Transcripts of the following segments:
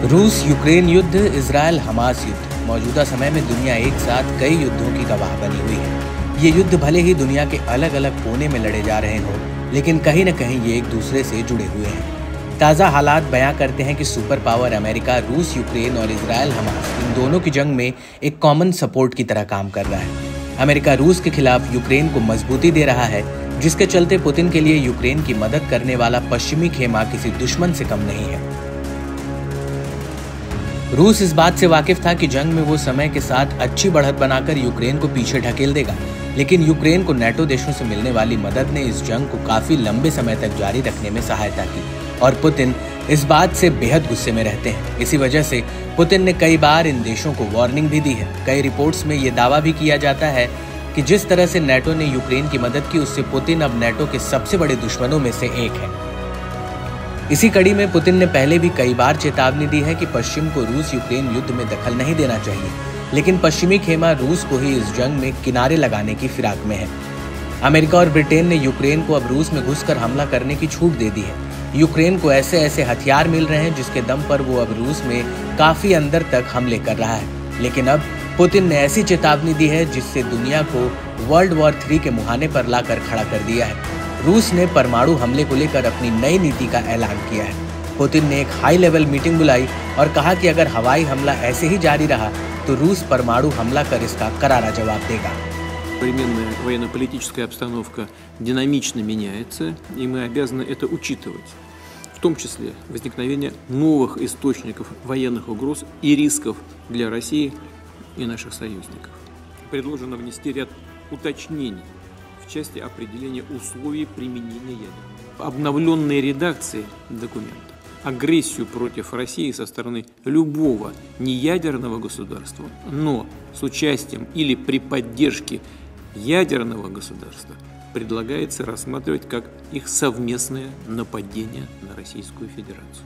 रूस यूक्रेन युद्ध, Israel Hamas युद्ध। मौजूदा समय में दुनिया एक साथ कई युद्धों की गवाह बनी हुई है। ये युद्ध भले ही दुनिया के अलग अलग कोने में लड़े जा रहे हों, लेकिन कहीं न कहीं ये एक दूसरे से जुड़े हुए हैं। ताज़ा हालात बयां करते हैं कि सुपर पावर अमेरिका रूस, यूक्रेन और इजरायल हमास इन दोनों की जंग में एक कॉमन सपोर्ट की तरह काम कर रहा है। अमेरिका रूस के खिलाफ यूक्रेन को मजबूती दे रहा है, जिसके चलते पुतिन के लिए यूक्रेन की मदद करने वाला पश्चिमी खेमा किसी दुश्मन से कम नहीं है। रूस इस बात से वाकिफ था कि जंग में वो समय के साथ अच्छी बढ़त बनाकर यूक्रेन को पीछे ढकेल देगा, लेकिन यूक्रेन को नेटो देशों से मिलने वाली मदद ने इस जंग को काफी लंबे समय तक जारी रखने में सहायता की और पुतिन इस बात से बेहद गुस्से में रहते हैं। इसी वजह से पुतिन ने कई बार इन देशों को वार्निंग भी दी है। कई रिपोर्ट्स में ये दावा भी किया जाता है कि जिस तरह से नेटो ने यूक्रेन की मदद की, उससे पुतिन अब नेटो के सबसे बड़े दुश्मनों में से एक है। इसी कड़ी में पुतिन ने पहले भी कई बार चेतावनी दी है कि पश्चिम को रूस यूक्रेन युद्ध में दखल नहीं देना चाहिए, लेकिन पश्चिमी खेमा रूस को ही इस जंग में किनारे लगाने की फिराक में है। अमेरिका और ब्रिटेन ने यूक्रेन को अब रूस में घुसकर हमला करने की छूट दे दी है। यूक्रेन को ऐसे ऐसे हथियार मिल रहे हैं जिसके दम पर वो अब रूस में काफी अंदर तक हमले कर रहा है। लेकिन अब पुतिन ने ऐसी चेतावनी दी है जिससे दुनिया को वर्ल्ड वॉर 3 के मुहाने पर लाकर खड़ा कर दिया है। रूस ने परमाणु हमले को लेकर अपनी नई नीति का ऐलान किया है। पुतिन ने एक हाई लेवल मीटिंग बुलाई और कहा कि अगर हवाई हमला ऐसे ही जारी रहा तो रूस परमाणु हमला कर इसका करारा जवाब देगा। Современная военно-политическая обстановка динамично меняется, и мы обязаны это учитывать, в том числе возникновение новых источников военных угроз и рисков для России и наших союзников. Предложено внести ряд уточнений в части определения условий применения ядерного. Обновленной редакции документа агрессию против России со стороны любого неядерного государства, но с участием или при поддержке ядерного государства предлагается рассматривать как их совместное нападение на Российскую Федерацию.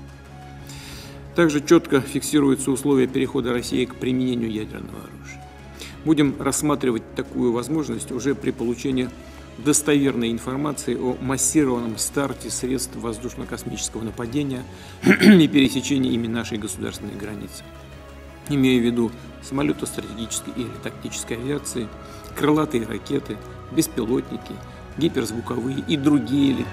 Также четко фиксируются условия перехода России к применению ядерного оружия. Будем рассматривать такую возможность уже при получении достоверной информации о массированном старте средств воздушно-космического нападения и пересечении ими нашей государственной границы. Имею в виду самолеты стратегической или тактической авиации, крылатые ракеты, беспилотники, гиперзвуковые и другие.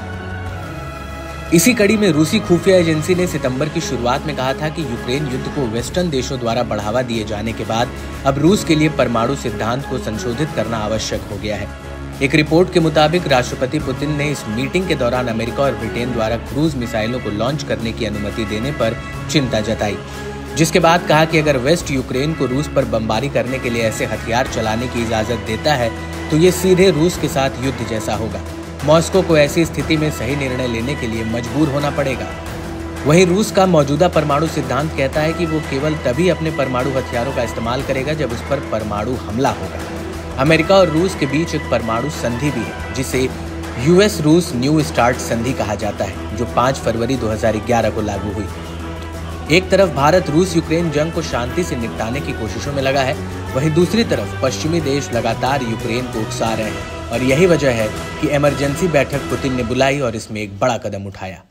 इसी कड़ी में रूसी खुफिया एजेंसी ने सितंबर की शुरुआत में कहा था कि यूक्रेन युद्ध को वेस्टर्न देशों द्वारा बढ़ावा दिए जाने के बाद अब रूस के लिए परमाणु सिद्धांत को संशोधित करना आवश्यक हो गया है। एक रिपोर्ट के मुताबिक राष्ट्रपति पुतिन ने इस मीटिंग के दौरान अमेरिका और ब्रिटेन द्वारा क्रूज मिसाइलों को लॉन्च करने की अनुमति देने पर चिंता जताई, जिसके बाद कहा कि अगर वेस्ट यूक्रेन को रूस पर बमबारी करने के लिए ऐसे हथियार चलाने की इजाजत देता है तो ये सीधे रूस के साथ युद्ध जैसा होगा। मॉस्को को ऐसी स्थिति में सही निर्णय लेने के लिए मजबूर होना पड़ेगा। वहीं रूस का मौजूदा परमाणु सिद्धांत कहता है कि वो केवल तभी अपने परमाणु हथियारों का इस्तेमाल करेगा जब उस पर परमाणु हमला होगा। अमेरिका और रूस के बीच एक परमाणु संधि भी है, जिसे यूएस रूस न्यू स्टार्ट संधि कहा जाता है, जो 5 फरवरी 2011 को लागू हुई। एक तरफ भारत रूस यूक्रेन जंग को शांति से निपटाने की कोशिशों में लगा है, वहीं दूसरी तरफ पश्चिमी देश लगातार यूक्रेन को उकसा रहे हैं और यही वजह है कि इमरजेंसी बैठक पुतिन ने बुलाई और इसमें एक बड़ा कदम उठाया।